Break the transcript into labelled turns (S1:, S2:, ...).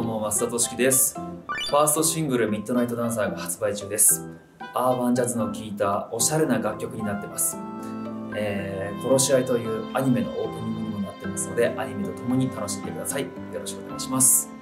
S1: も、増田俊樹です。ファーストシングル「ミッドナイトダンサー」が発売中です。アーバンジャズの効いたおしゃれな楽曲になってます。殺し合いというアニメのオープニングにもなってますので、アニメとともに楽しんでください。よろしくお願いします。